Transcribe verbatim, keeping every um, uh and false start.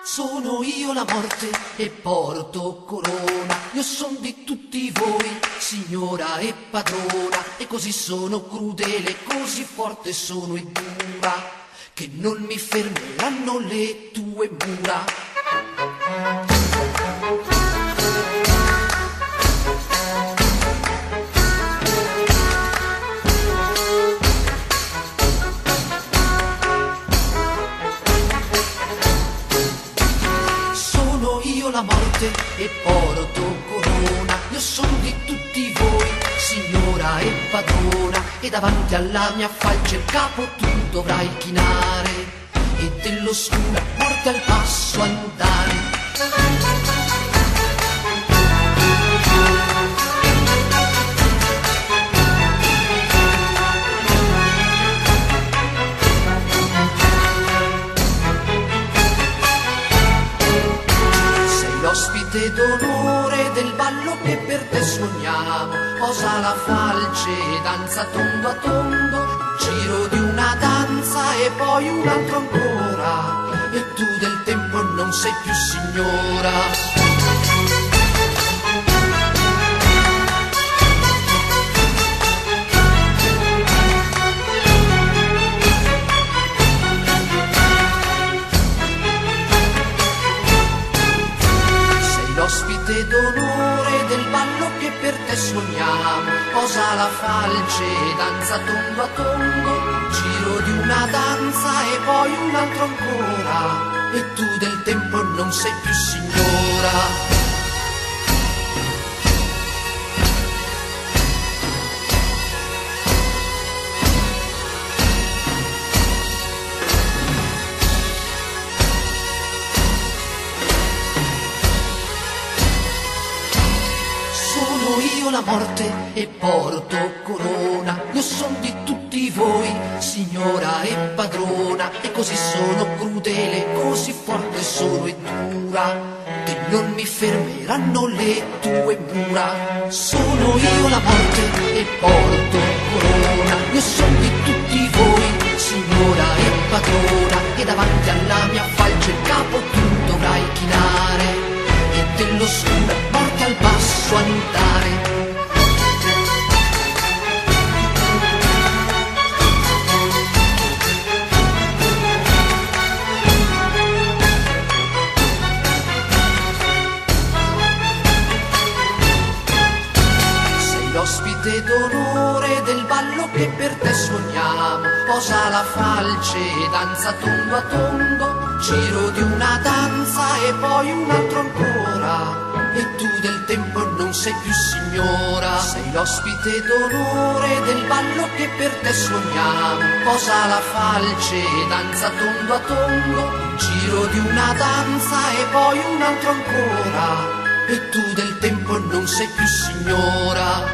Sono io la morte e porto corona, io son di tutti voi, signora e padrona, e così sono crudele, così forte sono e dura, che non mi fermeranno le tue mura. Io la morte e porto corona, io sono di tutti voi, signora e padrona, e davanti alla mia falce il capo tu dovrai chinare, e dell'oscura morte al passo andare. L'ospite d'onore del ballo che per te suoniamo, posa la falce, danza tondo a tondo, giro di una danza e poi un altro ancora, e tu del tempo non sei più signora. L'ospite d'onore del ballo che per te suoniamo, posa la falce, danza tondo a tondo, giro di una danza e poi un altro ancora, e tu del tempo non sei più signora. Io la morte e porto corona, io son di tutti voi, signora e padrona, e così sono crudele, così forte sono e dura, che non mi fermeranno le tue mura. Sono io la morte e porto corona, io son di tutti voi, signora e padrona, e davanti alla mia falce il capo tu dovrai chinare, e dell'oscura morte al basso andare. L'ospite d'onore del ballo che per te suoniamo, posa la falce, danza tondo a tondo, giro di una danza e poi un altro ancora, e tu del tempo non sei più signora. Sei l'ospite d'onore del ballo che per te suoniamo, posa la falce, danza tondo a tondo, giro di una danza e poi un altro ancora, e tu del tempo non sei più signora.